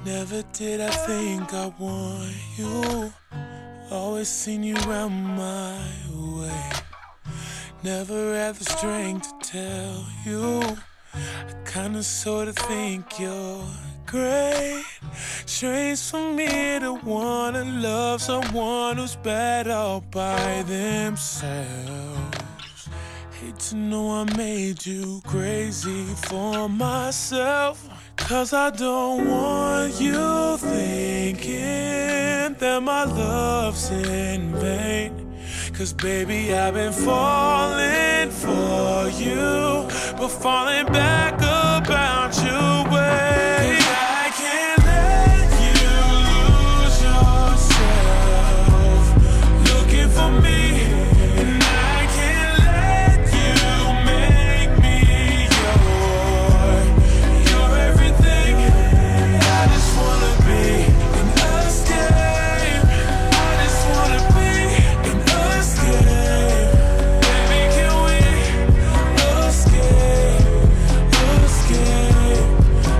Never did I think I want you. Always seen you round my way. Never had the strength to tell you. I kinda sorta think you're great. Strange for me to wanna love someone who's bad all by themselves. Hate to know I made you crazy for myself. 'Cause I don't want you thinking that my love's in vain. 'Cause baby, I've been falling for you, but falling back about your way. 'Cause I can't let you lose yourself looking for me, and I can't let you make me your everything. I just wanna be in us game. I just wanna be in us game. Baby, can we escape, escape,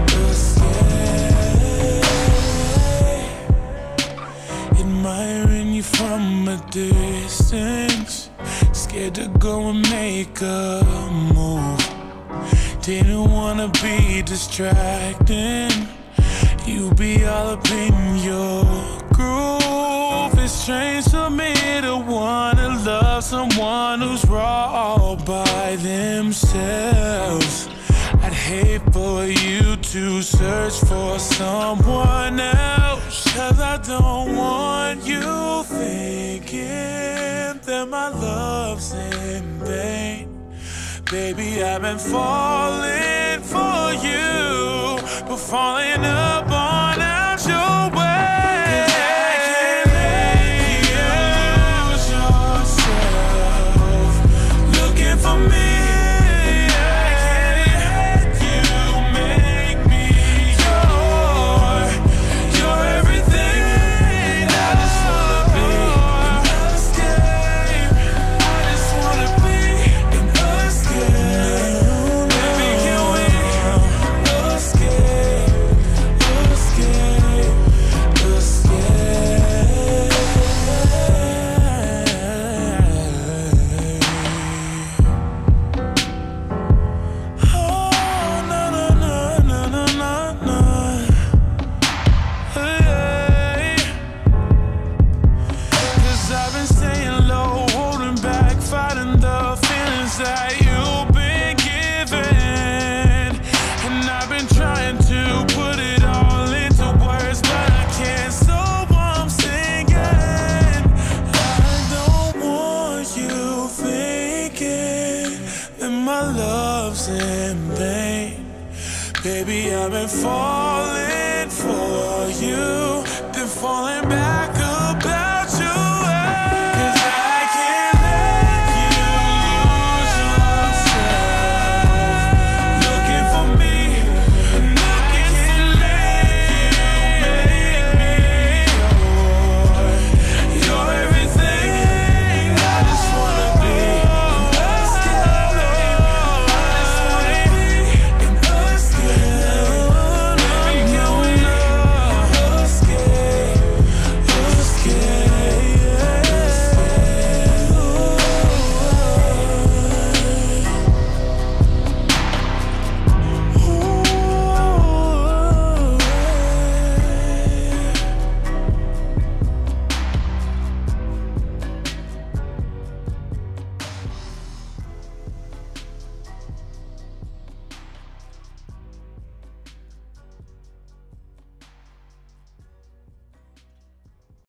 escape? Admiring you from a distance, scared to go and make a move. Didn't wanna be distracting. You be all up in your groove. It's strange for me to wanna love someone who's raw all by themselves. I'd hate for you to search for someone else. 'Cause I don't want you thinking that my love's in vain. Baby, I've been falling for you, but falling up on out your way. 'Cause I can't let you lose yourself looking for me. I can't let you make me your everything. I just wanna be in us game. I just wanna be in us game. Baby, can we escape, escape, escape? Oh, no, no, no, no, no, no, no. Hey. 'Cause I've been staying low, holding back, fighting the feelings that you've been given. And I've been trying to put it all into words, but I can't, so I'm singing. I don't want you thinking that my love's in vain. Baby, I've been falling for you, then falling back